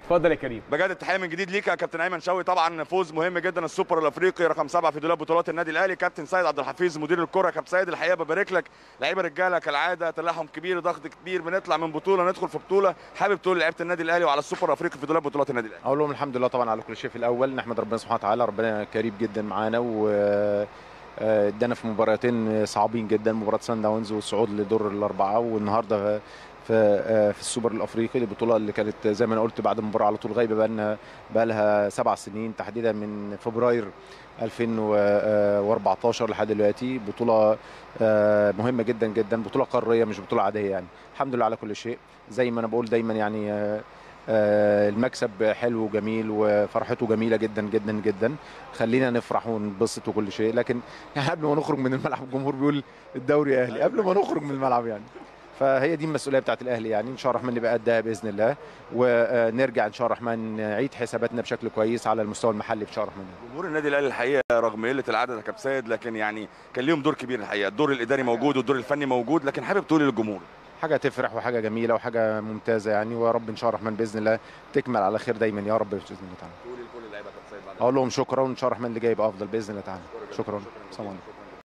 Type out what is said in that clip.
اتفضل يا كريم. بجد التحيه من جديد ليك يا كابتن ايمن شوقي. طبعا فوز مهم جدا، السوبر الافريقي رقم 7 في دولاب بطولات النادي الاهلي. كابتن سيد عبد الحفيظ مدير الكره، يا كابتن سيد الحقيقه ببارك لك. لعيبه رجاله كالعاده، تلاحم كبير، ضغط كبير، بنطلع من بطوله ندخل في بطوله. حابب تقول لعيبه النادي الاهلي وعلى السوبر الافريقي في دولاب بطولات النادي الاهلي؟ اقول لهم الحمد لله طبعا على كل شيء. في الاول نحمد ربنا سبحانه وتعالى، ربنا كريم جدا معانا و ادانا في مباراتين صعبين جدا، مباراه سان داونز والصعود لدور الاربعه، والنهارده في السوبر الافريقي، البطوله اللي كانت زي ما انا قلت بعد المباراه على طول غايبه بقى لها 7 سنين تحديدا من فبراير 2014 لحد دلوقتي. بطوله مهمه جدا جدا، بطوله قاريه مش بطوله عاديه يعني. الحمد لله على كل شيء. زي ما انا بقول دايما يعني المكسب حلو وجميل وفرحته جميله جدا جدا جدا. خلينا نفرح وننبسط وكل شيء، لكن يعني قبل ما نخرج من الملعب الجمهور بيقول الدوري اهلي قبل ما نخرج من الملعب يعني. فهي دي المسؤوليه بتاعت الاهلي يعني. ان شاء الله الرحمن نبقى قدها باذن الله، ونرجع ان شاء الله الرحمن نعيد حساباتنا بشكل كويس على المستوى المحلي ان شاء الله الرحمن. جمهور النادي الاهلي الحقيقه رغم قله العدد يا كابتن سيد، لكن يعني كان ليهم دور كبير الحقيقه. الدور الاداري موجود والدور الفني موجود، لكن حابب تقول للجمهور حاجه تفرح وحاجه جميله وحاجه ممتازه يعني، ويا رب ان شاء الله الرحمن باذن الله تكمل على خير دايما يا رب باذن الله تعالى. تقول لكل اللعيبه يا كابتن سيد؟ اقول لهم شكرا، وان شاء الله الرحمن اللي جاي يبقى افضل باذن الله تعالى. شكرا. سلام عليكم.